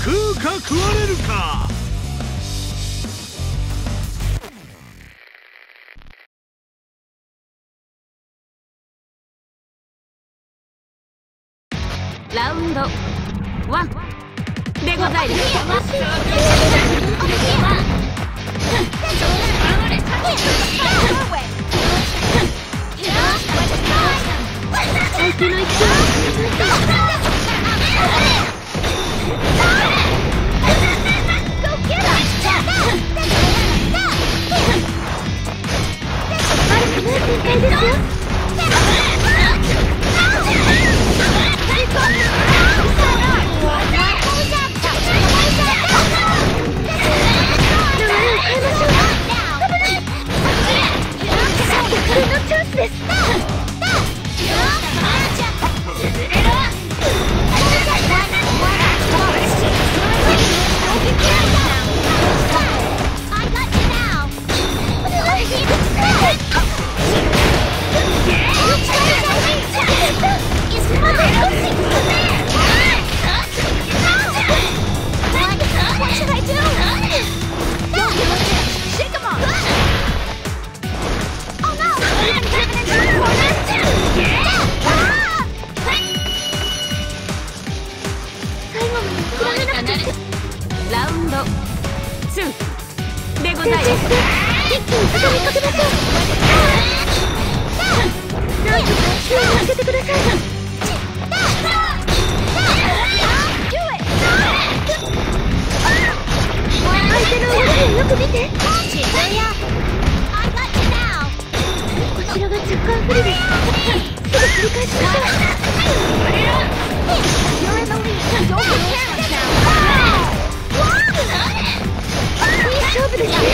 食うか食われるか。 ラウンドワンでございます。相手の一手ラウンド2でございます。一気に畳みかけましょう。なんとか手を当ててください。相手の動きをよく見て。こちらが若干不利です。すぐ切り返しましょう。勝負ですね。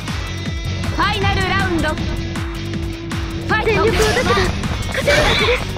ファイナルラウンド。全力を出せば勝てるはずです。